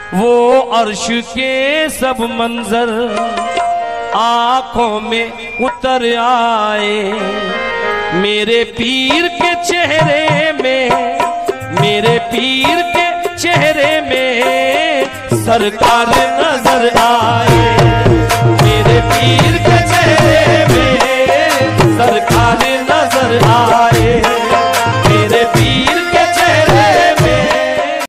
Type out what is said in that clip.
वो अर्श के सब मंजर आंखों में उतर आए। मेरे पीर के चेहरे में, मेरे पीर के चेहरे में सरकार नजर आए। मेरे पीर के चेहरे में